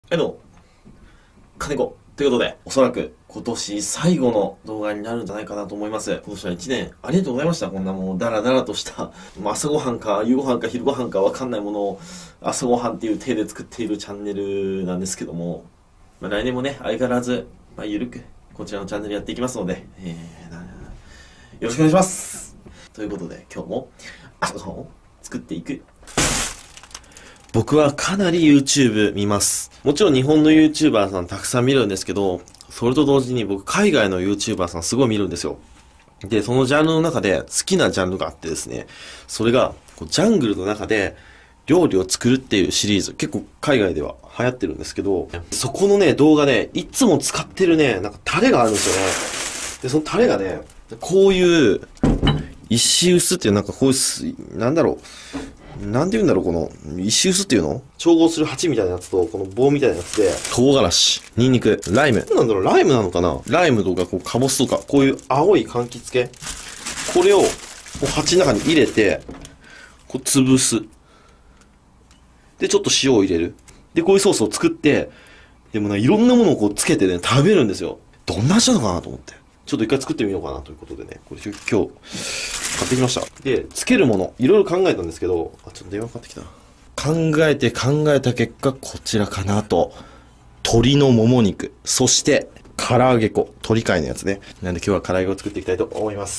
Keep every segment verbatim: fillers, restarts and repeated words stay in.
はいどうも、金子ということで、おそらく今年最後の動画になるんじゃないかなと思います。今年はいちねんありがとうございました。こんなもうダラダラとした、もう朝ごはんか夕ごはんか昼ごはんかわかんないものを朝ごはんっていう体で作っているチャンネルなんですけども、まあ、来年もね、相変わらず、まあ、ゆるくこちらのチャンネルやっていきますので、えー、なよろしくお願いします。ということで、今日も朝ごはんを作っていく。僕はかなり YouTube 見ます。もちろん日本の YouTuber さんたくさん見るんですけど、それと同時に僕海外の YouTuber さんすごい見るんですよ。で、そのジャンルの中で好きなジャンルがあってですね、それがこうジャングルの中で料理を作るっていうシリーズ、結構海外では流行ってるんですけど、そこのね、動画でいつも使ってるね、なんかタレがあるんですよね。で、そのタレがね、こういう石臼っていうなんかこういう、なんだろう、なんて言うんだろう、この、石臼っていうの調合する鉢みたいなやつと、この棒みたいなやつで、唐辛子、ニンニク、ライム。なんだろう、ライムなのかなライムとか、こう、カボスとか、こういう青い柑橘系。これを、こう鉢の中に入れて、こう、潰す。で、ちょっと塩を入れる。で、こういうソースを作って、でもね、いろんなものをこう、つけてね、食べるんですよ。どんな味なのかなと思って。ちょっと一回作ってみようかなということでね、これ今日、買ってきました。で、つけるもの、いろいろ考えたんですけど、あ、ちょっと電話かかってきた。考えて考えた結果、こちらかなと。鶏のもも肉、そして、唐揚げ粉、鶏貝のやつね。なんで今日は唐揚げを作っていきたいと思います。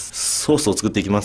ソースを作っていきます。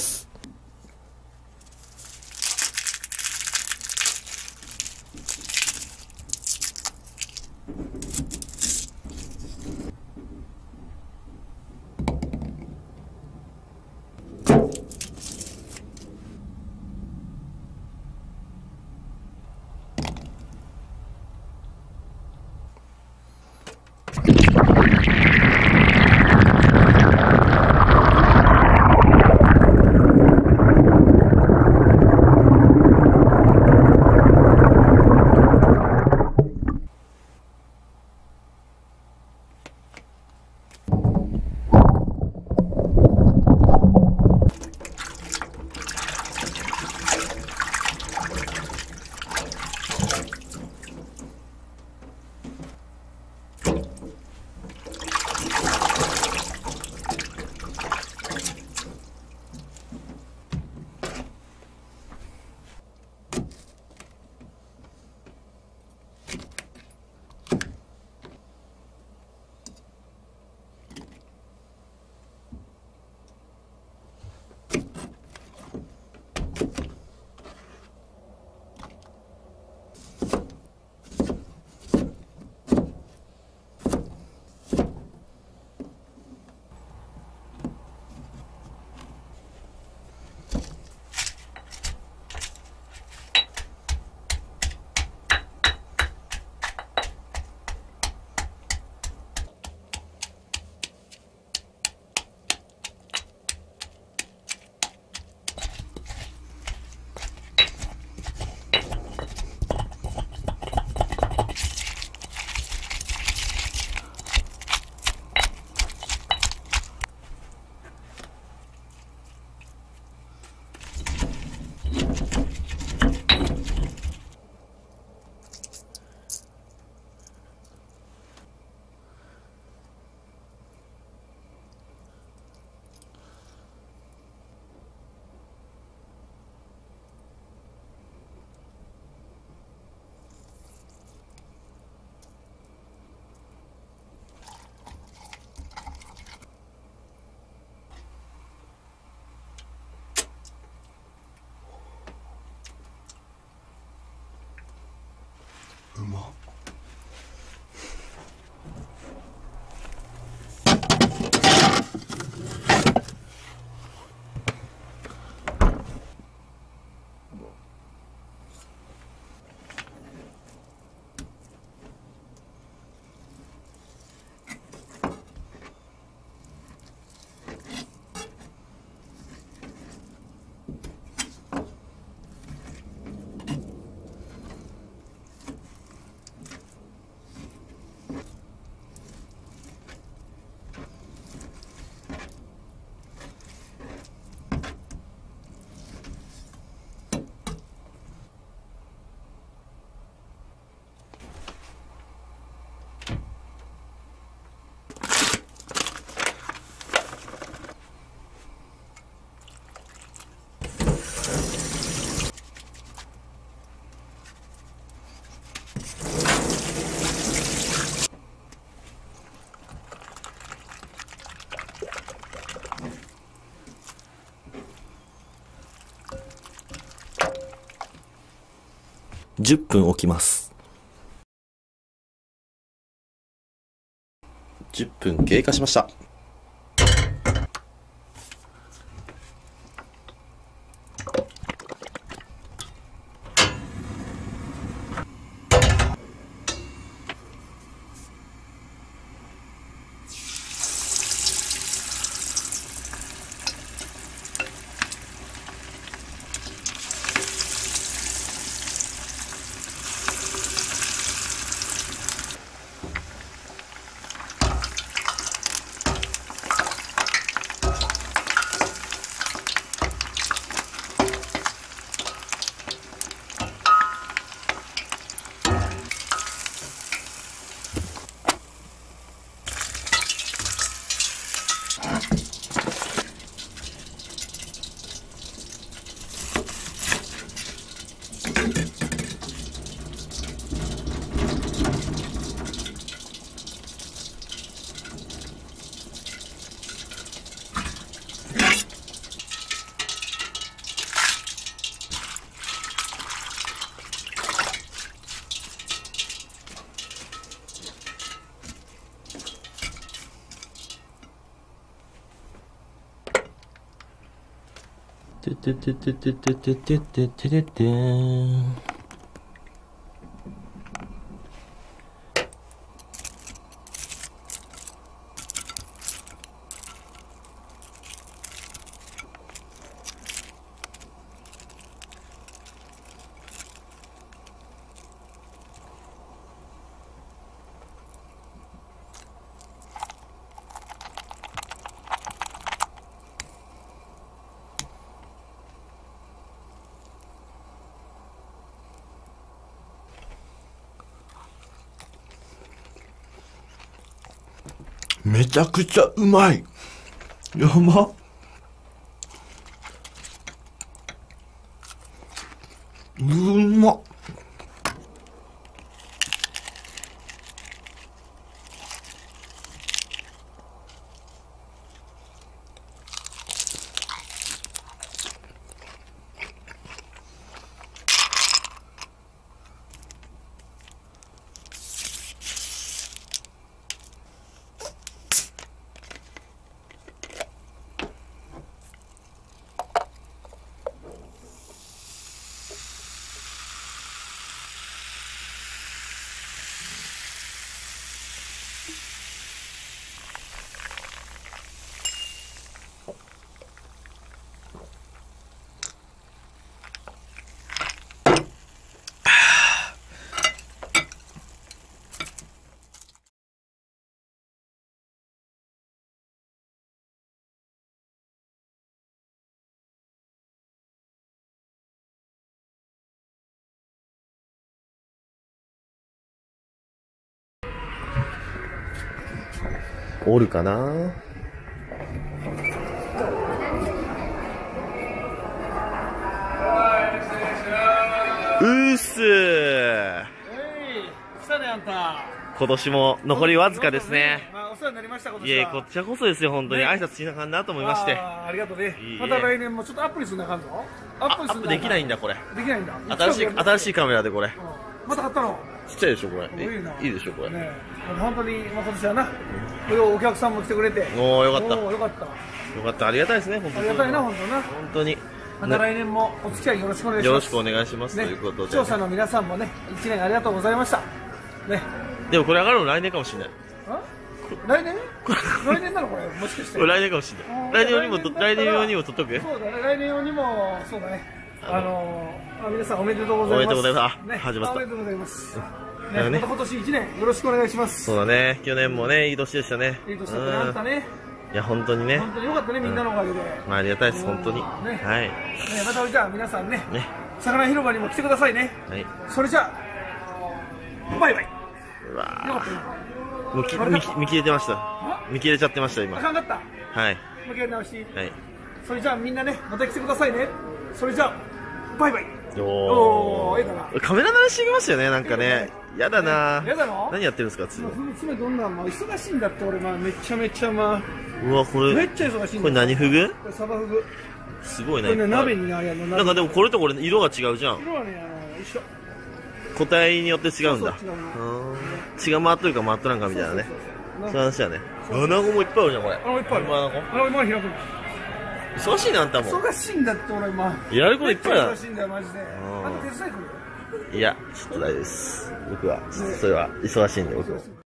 じゅっぷん置きます。じゅっぷん経過しました。ててててててててててててーん。めちゃくちゃうまい。やば。うまっ。おるかな。うーすー。 来たね、あんた。 今年も残りわずかですね。 まあ、お世話になりました、今年いは。 え、こっちらこそですよ、本当に。挨拶しなあかんなと思いまして。 あー、ありがとうねいいえ。 また来年もちょっとアップにすんなあかんぞ。アップにすんなあかん。 アップできないんだ、これ。 できないんだ。 新しい、新しいカメラでこれ。 うんまた買ったの。 ちっちゃいでしょ、これ。 すごいな。 いいでしょ、これ。 ねえ本当に、まあ、今年はな、お客さんも来てくれて。 おー、よかった。 おーよかった。 よかった、ありがたいですね、本当に。 ありがたいな、本当な。 本当に。 また来年もお付き合いよろしくお願いします。 よろしくお願いします、 ねということで。 視聴者の皆さんもね、一年ありがとうございました。ね。 でもこれ上がるの来年かもしれない。 来年来年なのこれ、もしかして。 これ来年かもしれない。来年用にも、来年用にも取っとく。 そうだね、来年用にも、そうだね。あのー、皆さんおめでとうございます。 おめでとうございます。あ、 ね、 始まった。 おめでとうございます。 ね、 ね、また今年一年よろしくお願いします。 そうだね、去年もね、いい年でしたね。 いい年だったね、あんたね。 いや、本当にね。 本当によかったね、みんなのおかげで。 まあ、ありがたいです、本当に。 ね、 はい。 ね、またじゃあ皆さんね、魚広場にも来てくださいね。はい。それじゃあ、バイバイ。 うわよかったよ。 見き見き見切れてました。見切れちゃってました、今。 あかんかった。 はい。 もう一回直し。 はい。 それじゃあみんなね、また来てくださいね。それじゃあ、バイバイ。 おー、ええかな。 カメラ慣れしてきましたよね、なんかね。やだなやだの？ 何やってるんですか、つい。 娘どんなん、まあ、忙しいんだって、俺、まあ、めちゃめちゃ、まあ。 うわ、これ。 めっちゃ忙しいんだ。 これ何フグ？ これサバフグ。 すごいね。 これね、鍋になるやの。 なんかでもこれとこれ色が違うじゃん。 色はね、あの、一緒。 個体によって違うんだ。 そうそう違ううん血が回っとるか回っとらんかみたいなね。そういう話だね。アナゴもいっぱいあるじゃん、これ。 あのいっぱいある。 今アナゴあの今開く。 忙しいな、あんたも。 忙しいんだって俺今。 やることいっぱいだ忙しいんだよマジで。あんた手伝い来る。 いや、ちょっと大丈夫です。僕は、それは忙しいんで、僕は。